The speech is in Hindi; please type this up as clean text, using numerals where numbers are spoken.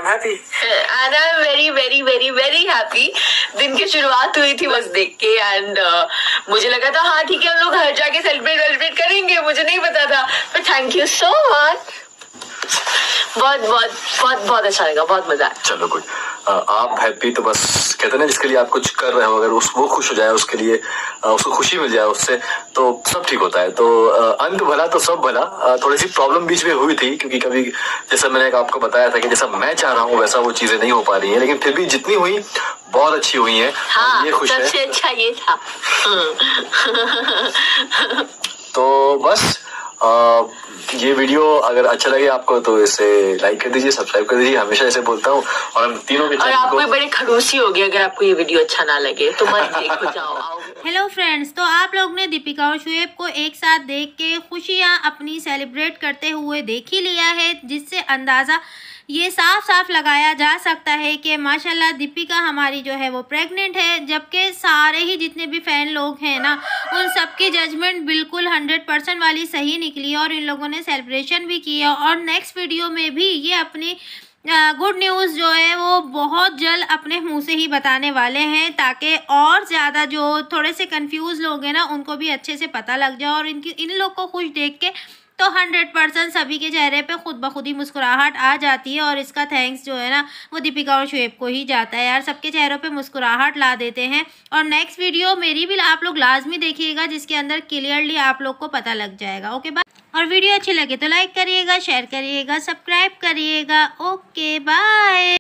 I'm happy. And I'm very very very very happy. दिन की शुरुआत हुई थी बस देख के एंड मुझे लगा था हाँ ठीक है हम लोग घर जाके सेलिब्रेट करेंगे, मुझे नहीं पता था, पर थैंक यू सो मच। बहुत बहुत बहुत बहुत अच्छा लगा, बहुत मजा आया। चलो गुड। आप हैप्पी तो बस कहते हैं ना जिसके लिए आप कुछ कर रहे हो, अगर वो खुश हो जाए, उसके लिए उसको खुशी मिल जाए उससे, तो सब ठीक होता है। तो अंत भला तो सब भला। थोड़ी सी प्रॉब्लम बीच में हुई थी क्योंकि कभी जैसा मैंने आपको बताया था कि जैसा मैं चाह रहा हूँ वैसा वो चीजें नहीं हो पा रही है, लेकिन फिर भी जितनी हुई बहुत अच्छी हुई है। हाँ, ये खुश है। सबसे अच्छा ये था। तो बस ये वीडियो अगर अच्छा लगे आपको तो इसे लाइक कर दीजिए, सब्सक्राइब कर दीजिए, हमेशा ऐसे बोलता हूँ। और हम तीनों के और आप कोई बड़े खड़ूसी हो गए अगर आपको ये वीडियो अच्छा ना लगे तो मत देखो, जाओ आओ। हेलो फ्रेंड्स, तो आप लोग ने दीपिका और शुएब को एक साथ देख के खुशियां अपनी सेलिब्रेट करते हुए देख ही लिया है, जिससे अंदाज़ा ये साफ साफ लगाया जा सकता है कि माशाल्लाह दीपिका हमारी जो है वो प्रेग्नेंट है। जबकि सारे ही जितने भी फ़ैन लोग हैं ना, उन सबकी जजमेंट बिल्कुल 100% वाली सही निकली और इन लोगों ने सेलिब्रेशन भी किया। और नेक्स्ट वीडियो में भी ये अपनी गुड न्यूज़ जो है वो बहुत जल्द अपने मुंह से ही बताने वाले हैं, ताकि और ज़्यादा जो थोड़े से कंफ्यूज लोग हैं ना उनको भी अच्छे से पता लग जाए। और इन लोग को खुश देख के तो 100% सभी के चेहरे पे खुद ब खुद ही मुस्कुराहट आ जाती है। और इसका थैंक्स जो है ना वो दीपिका और शुएब को ही जाता है। यार सबके चेहरों पे मुस्कुराहट ला देते हैं। और नेक्स्ट वीडियो मेरी भी आप लोग लाजमी देखिएगा, जिसके अंदर क्लियरली आप लोग को पता लग जाएगा। Okay bye. और वीडियो अच्छी लगे तो लाइक करिएगा, शेयर करिएगा, सब्सक्राइब करिएगा। Okay bye.